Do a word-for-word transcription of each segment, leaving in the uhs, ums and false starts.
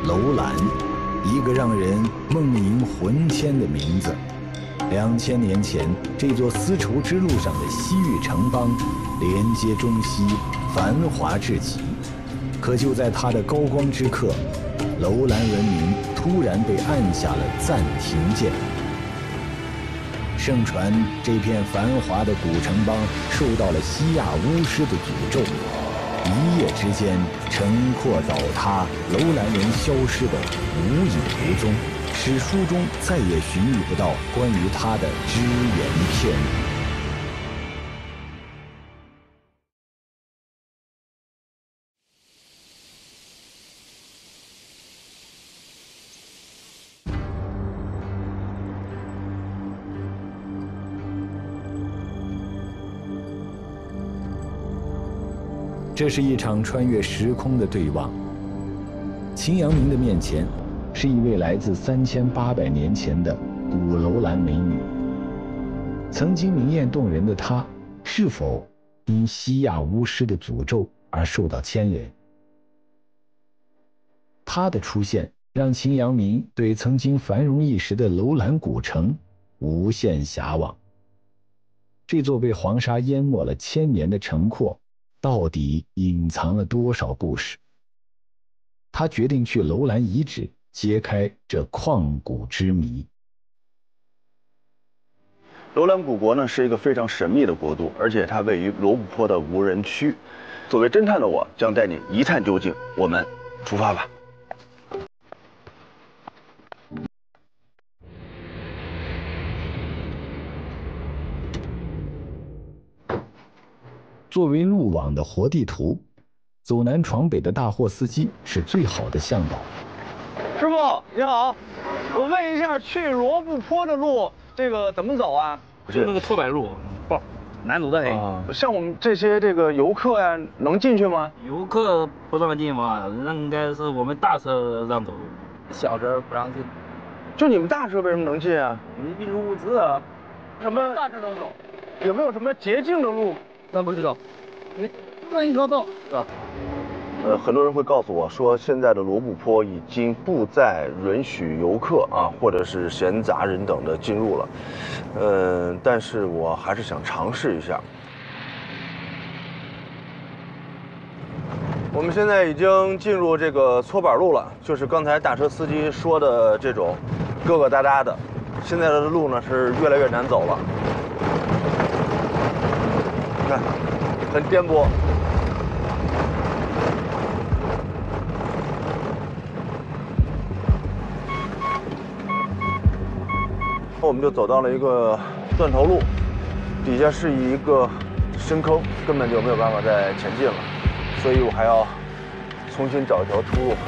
楼兰，一个让人梦萦魂牵的名字。两千年前，这座丝绸之路上的西域城邦，连接中西，繁华至极。可就在它的高光之刻，楼兰文明突然被按下了暂停键。盛传这片繁华的古城邦受到了西亚巫师的诅咒，一夜之间城廓倒塌，楼兰人消失的无影无踪，史书中再也寻觅不到关于他的只言片语。这是一场穿越时空的对望。秦阳明的面前，是一位来自三千八百年前的古楼兰美女。曾经明艳动人的她，是否因西亚巫师的诅咒而受到牵连？她的出现，让秦阳明对曾经繁荣一时的楼兰古城无限遐望。这座被黄沙淹没了千年的城廓，到底隐藏了多少故事？他决定去楼兰遗址揭开这旷古之谜。 楼兰古国呢是一个非常神秘的国度，而且它位于罗布泊的无人区。作为侦探的我，将带你一探究竟。我们出发吧。 作为路网的活地图，走南闯北的大货司机是最好的向导。 师傅你好，我问一下，去罗布泊的路这个怎么走啊？ 就那个拖板路，不，难走的很。 啊，像我们这些这个游客呀，能进去吗？ 游客不让进嘛，那应该是我们大车让走，小车不让进。 就你们大车为什么能进啊？ 你比如物资啊， 什么大车能走？ 有没有什么捷径的路？ 那不知道，你那一条道是吧？ 呃，很多人会告诉我说，现在的罗布泊已经不再允许游客啊，或者是闲杂人等的进入了。呃，但是我还是想尝试一下。我们现在已经进入这个搓板路了，就是刚才大车司机说的这种疙疙瘩瘩的。现在的路呢是越来越难走了。你看，很颠簸。我们就走到了一个断头路，底下是一个深坑，根本就没有办法再前进了，所以我还要重新找一条出路。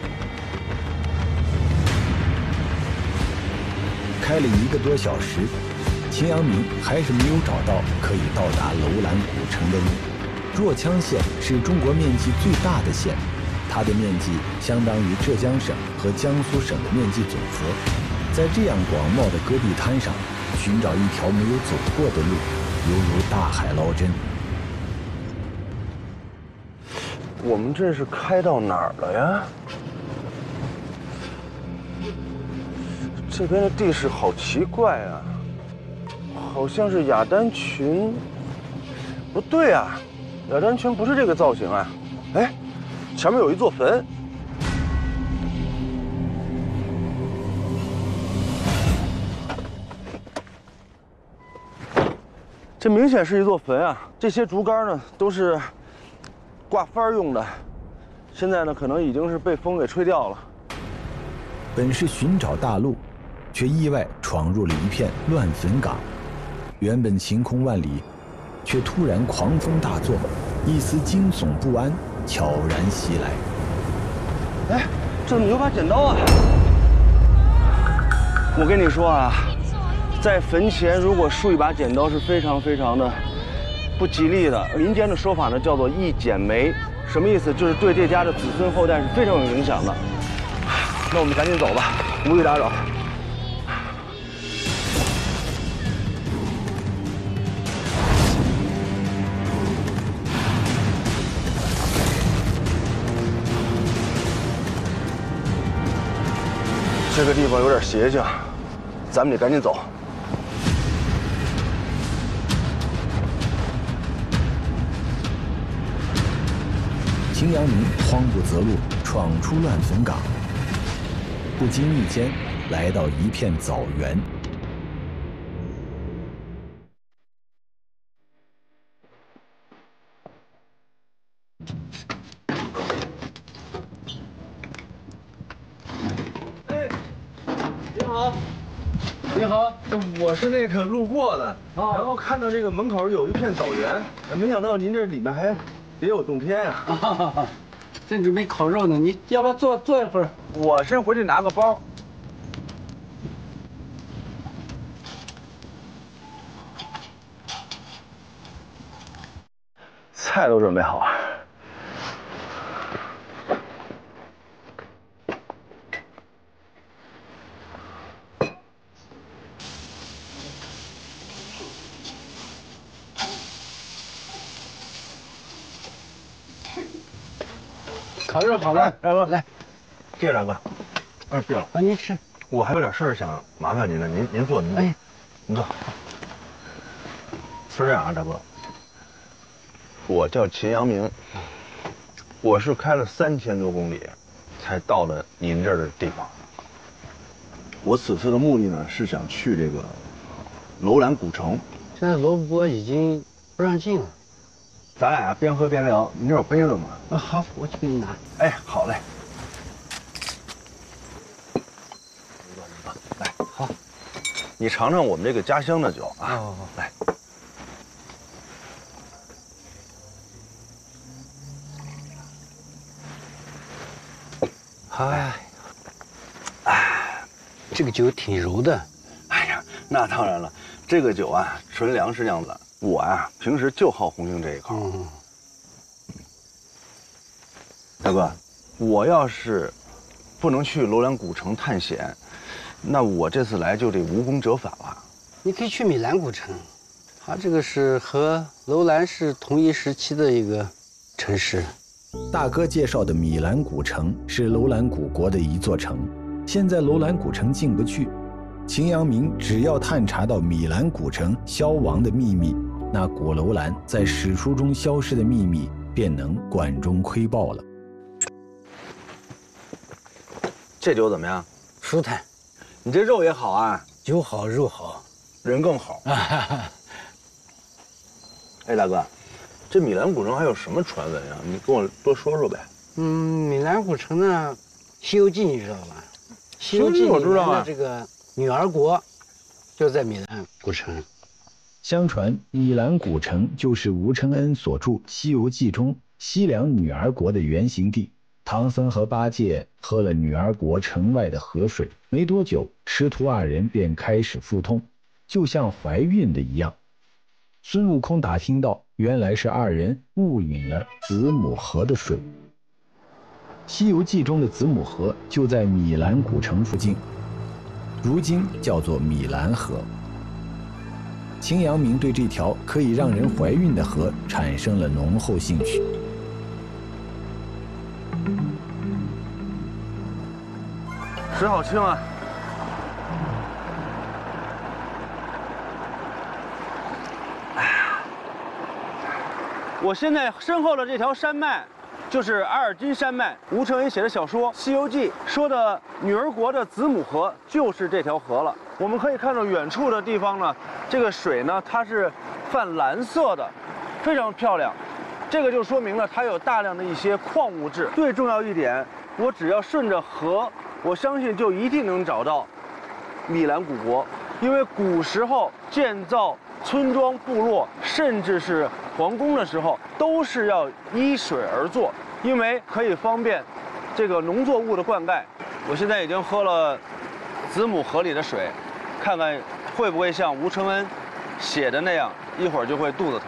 开了一个多小时，秦阳明还是没有找到可以到达楼兰古城的路。若羌县是中国面积最大的县，它的面积相当于浙江省和江苏省的面积总和。在这样广袤的戈壁滩上，寻找一条没有走过的路，犹如大海捞针。 我们这是开到哪儿了呀？这边的地势好奇怪啊，好像是雅丹群。不对啊，雅丹群不是这个造型啊。哎，前面有一座坟。这明显是一座坟啊！这些竹竿呢，都是挂幡用的，现在呢，可能已经是被风给吹掉了。 本是寻找大路，却意外闯入了一片乱坟岗。原本晴空万里，却突然狂风大作，一丝惊悚不安悄然袭来。 哎，这怎么有把剪刀啊？我跟你说啊。在坟前如果竖一把剪刀是非常非常的不吉利的。民间的说法呢叫做一剪梅，什么意思？就是对这家的子孙后代是非常有影响的。那我们赶紧走吧，无欲打扰。 这个地方有点邪性，咱们得赶紧走。 秦阳明慌不择路，闯出乱坟岗，不经意间来到一片枣园。 你好，我是那个路过的，然后看到这个门口有一片枣园，没想到您这里面还别有洞天呀！ 啊，正准备烤肉呢，你要不要坐坐一会儿？ 我先回去拿个包。菜都准备好。 烤肉好了， 大哥来， 谢谢大哥。哎，对了， 啊，您吃。 我还有点事儿想麻烦您了，您您坐您坐， 哎， 您坐。是这样啊，大哥，我叫秦阳明，我是开了三千多公里，才到了您这儿的地方。我此次的目的呢，是想去这个楼兰古城。 现在罗布泊已经不让进了。 咱俩呀边喝边聊，您这有杯子吗？ 啊，好，我去给你拿。 哎，好嘞。来，好，你尝尝我们这个家乡的酒啊。 哦， 来。 哎，哎，这个酒挺柔的。 哎呀，那当然了，这个酒啊，纯粮食酿的。我啊，平时就好红星这一口。 嗯， 大哥，我要是不能去楼兰古城探险，那我这次来就得无功折返了。 你可以去米兰古城，它这个是和楼兰是同一时期的一个城市。 大哥介绍的米兰古城是楼兰古国的一座城，现在楼兰古城进不去。秦阳明只要探查到米兰古城消亡的秘密，那古楼兰在史书中消失的秘密便能管中窥豹了。 这酒怎么样？ 舒坦， 你这肉也好啊， 酒好肉好， 人更好。哎，大哥，这米兰古城还有什么传闻啊？你跟我多说说呗。 嗯，米兰古城呢，《西游记》你知道吧？《西游记》 我知道啊。 这个女儿国就在米兰古城。 相传米兰古城就是吴承恩所著《西游记》中西凉女儿国的原型地。唐僧和八戒喝了女儿国城外的河水，没多久，师徒二人便开始腹痛，就像怀孕的一样。孙悟空打听到，原来是二人误饮了子母河的水。《西游记》中的子母河就在米兰古城附近，如今叫做米兰河。秦阳明对这条可以让人怀孕的河产生了浓厚兴趣。 水好清啊！我现在身后的这条山脉，就是阿尔金山脉。吴承恩写的小说《西游记》说的女儿国的子母河就是这条河了。我们可以看到远处的地方呢，这个水呢，它是泛蓝色的，非常漂亮。这个就说明了它有大量的一些矿物质。最重要一点，我只要顺着河，我相信就一定能找到米兰古国，因为古时候建造村庄、部落，甚至是皇宫的时候，都是要依水而作，因为可以方便这个农作物的灌溉。我现在已经喝了子母河里的水，看看会不会像吴承恩写的那样，一会儿就会肚子疼。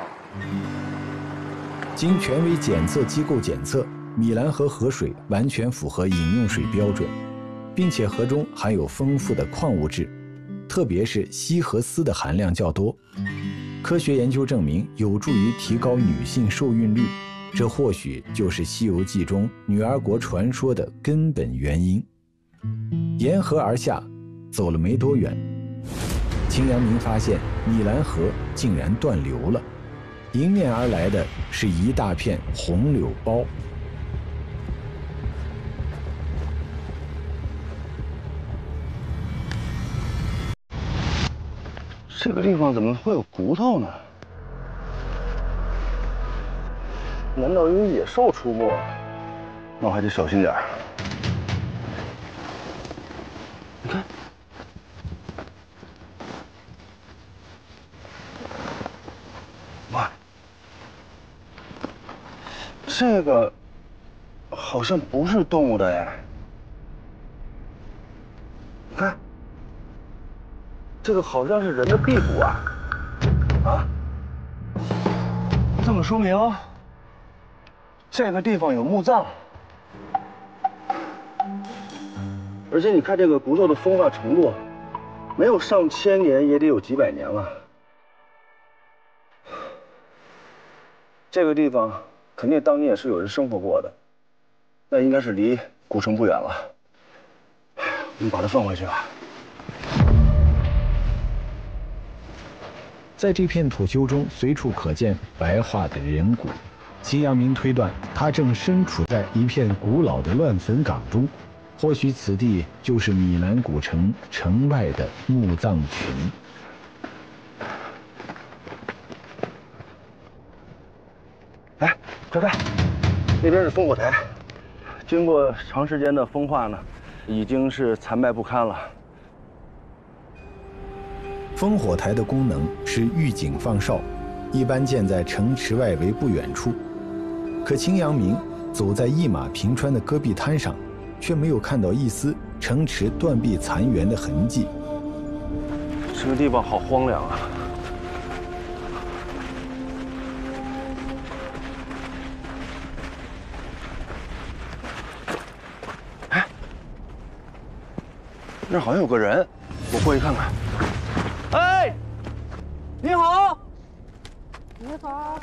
经权威检测机构检测，米兰河河水完全符合饮用水标准，并且河中含有丰富的矿物质，特别是硒和锶的含量较多。科学研究证明，有助于提高女性受孕率，这或许就是《西游记》中女儿国传说的根本原因。 沿河而下，走了没多远，秦阳明发现米兰河竟然断流了，迎面而来的是一大片红柳苞。 这个地方怎么会有骨头呢？难道有野兽出没？那我还得小心点儿。你看，哇，这个好像不是动物的哎。你看。这个好像是人的屁股啊！啊，这么说明这个地方有墓葬，而且你看这个骨头的风化程度，没有上千年也得有几百年了。这个地方肯定当年也是有人生活过的，那应该是离古城不远了。我们把它放回去吧。 在这片土丘中，随处可见白化的人骨。秦阳明推断，他正身处在一片古老的乱坟岗中，或许此地就是米兰古城城外的墓葬群。 哎，快看，那边是烽火台，经过长时间的风化呢，已经是残败不堪了。 烽火台的功能是预警放哨，一般建在城池外围不远处。可秦阳明走在一马平川的戈壁滩上，却没有看到一丝城池断壁残垣的痕迹。 这个地方好荒凉啊！哎，那好像有个人，我过去看看。哎，你好， 你好。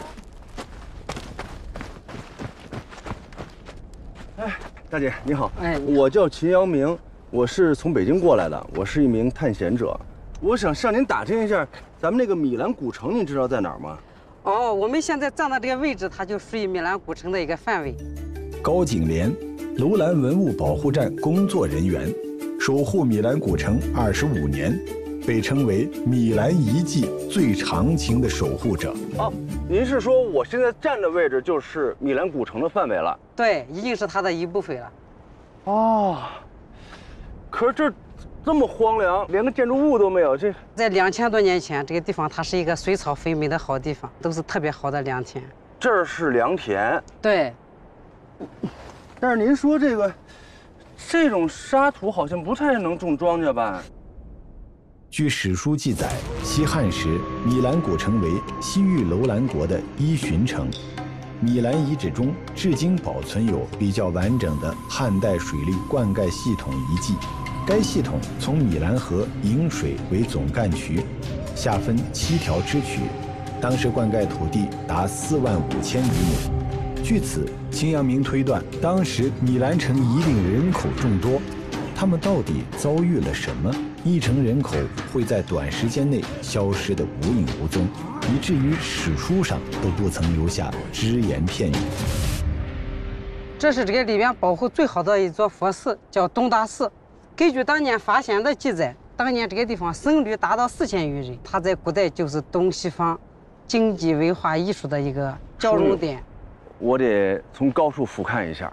哎，大姐你好， 哎， 我叫秦阳明，我是从北京过来的，我是一名探险者，我想向您打听一下，咱们那个米兰古城，您知道在哪儿吗？ 哦，我们现在站的这个位置，它就属于米兰古城的一个范围。 高景莲，楼兰文物保护站工作人员，守护米兰古城二十五年。被称为米兰遗迹最长情的守护者。 哦，您是说我现在站的位置就是米兰古城的范围了？ 对，已经是它的一部分了。 哦，可是这这么荒凉，连个建筑物都没有。这在两千多年前，这个地方它是一个水草肥美的好地方，都是特别好的良田。 这儿是良田。 对。 但是您说这个这种沙土好像不太能种庄稼吧？ 据史书记载，西汉时米兰古城为西域楼兰国的依循城。米兰遗址中至今保存有比较完整的汉代水利灌溉系统遗迹。该系统从米兰河引水为总干渠，下分七条支渠，当时灌溉土地达四万五千余亩。据此，秦阳明推断，当时米兰城一定人口众多。他们到底遭遇了什么？一城人口会在短时间内消失得无影无踪，以至于史书上都不曾留下只言片语。 这是这个里边保护最好的一座佛寺，叫东大寺。根据当年发现的记载，当年这个地方僧侣达到四千余人，它在古代就是东西方经济文化艺术的一个交融点。 我得从高处俯瞰一下。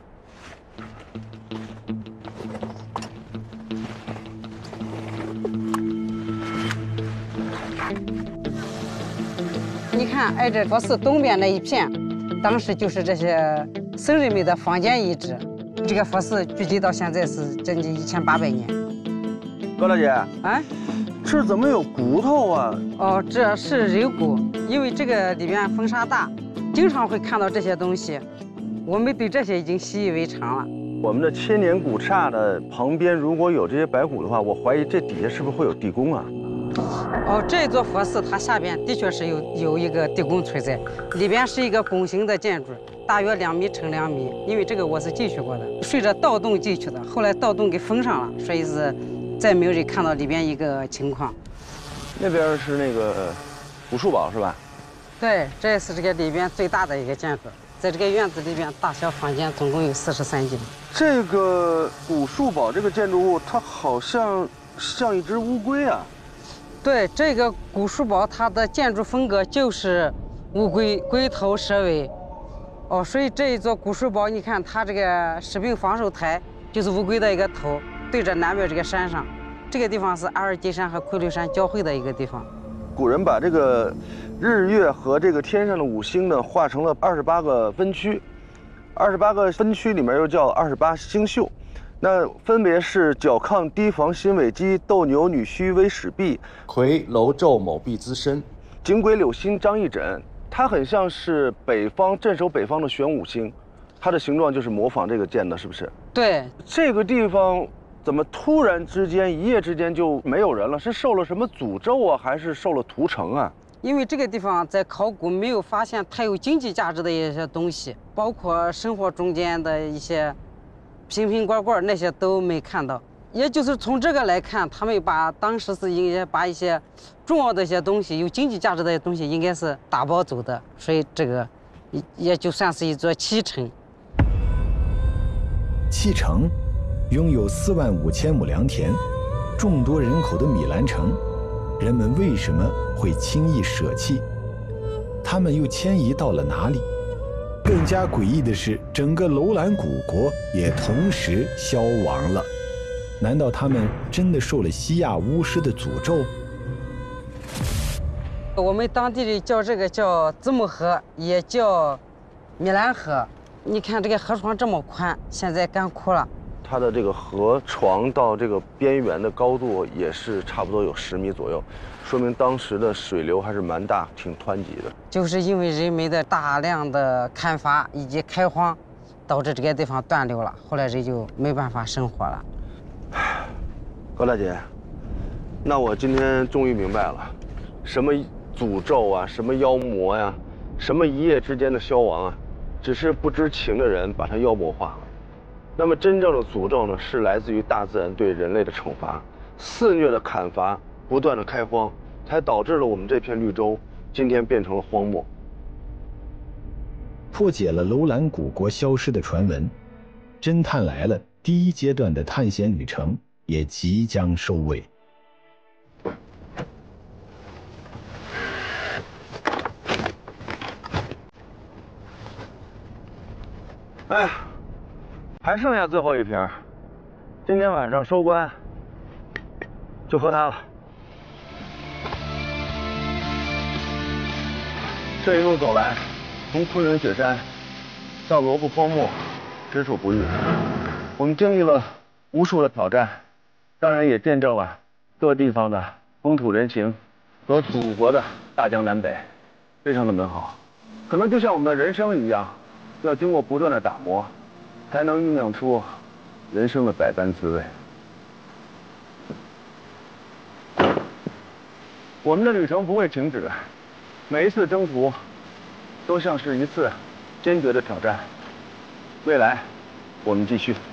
你看，挨着佛寺东边那一片，当时就是这些僧人们的坊间遗址。这个佛寺距今到现在是将近一千八百年。 高大姐， 啊， 这怎么有骨头啊？ 哦，这是人骨，因为这个里边风沙大，经常会看到这些东西。我们对这些已经习以为常了。 我们的千年古刹的旁边如果有这些白骨的话，我怀疑这底下是不是会有地宫啊？ 哦，这一座佛寺它下边的确是有有一个地宫存在，里边是一个拱形的建筑，大约两米乘两米。因为这个我是进去过的，顺着盗洞进去的，后来盗洞给封上了，所以是再没有人看到里边一个情况。 那边是那个古树堡是吧？ 对，这也是这个里边最大的一个建筑，在这个院子里边，大小房间总共有四十三间。 这个古树堡这个建筑物，它好像像一只乌龟啊。 对，这个古树堡它的建筑风格就是乌龟，龟头蛇尾。哦，所以这一座古树堡，你看它这个士兵防守台就是乌龟的一个头，对着南边这个山上。这个地方是阿尔金山和昆仑山交汇的一个地方。 古人把这个日月和这个天上的五星呢，划成了二十八个分区，二十八个分区里面又叫二十八星宿，那分别是角亢低房辛尾鸡斗牛女虚微始毕魁楼昼某毕资申景鬼柳心张翼轸。它很像是北方镇守北方的玄武星，它的形状就是模仿这个建的，是不是？ 对， 这个地方怎么突然之间一夜之间就没有人了？是受了什么诅咒啊，还是受了屠城啊？ 因为这个地方在考古没有发现太有经济价值的一些东西，包括生活中间的一些瓶瓶罐罐那些都没看到。也就是从这个来看，他们把当时是应该把一些重要的一些东西、有经济价值的东西，应该是打包走的，所以这个也也就算是一座弃城。 弃城拥有四万五千亩良田，众多人口的米兰城，人们为什么会轻易舍弃？他们又迁移到了哪里？更加诡异的是，整个楼兰古国也同时消亡了。难道他们真的受了西亚巫师的诅咒？ 我们当地人叫这个叫子母河，也叫米兰河。你看这个河床这么宽，现在干枯了。 它的这个河床到这个边缘的高度也是差不多有十米左右，说明当时的水流还是蛮大，挺湍急的。 就是因为人们的大量的砍伐以及开荒，导致这个地方断流了，后来人就没办法生活了。 高大姐，那我今天终于明白了，什么诅咒啊，什么妖魔呀、啊，什么一夜之间的消亡啊，只是不知情的人把它妖魔化了。那么真正的诅咒呢，是来自于大自然对人类的惩罚，肆虐的砍伐，不断的开荒，才导致了我们这片绿洲今天变成了荒漠。 破解了楼兰古国消失的传闻，侦探来了第一阶段的探险旅程也即将收尾。 哎呀，还剩下最后一瓶，今天晚上收官，就喝它了。这一路走来，从昆仑雪山到罗布荒漠，实属不易。我们经历了无数的挑战，当然也见证了各地方的风土人情和祖国的大江南北，非常的美好。可能就像我们的人生一样，要经过不断的打磨，才能酝酿出人生的百般滋味。我们的旅程不会停止，每一次征途都像是一次坚决的挑战。未来，我们继续。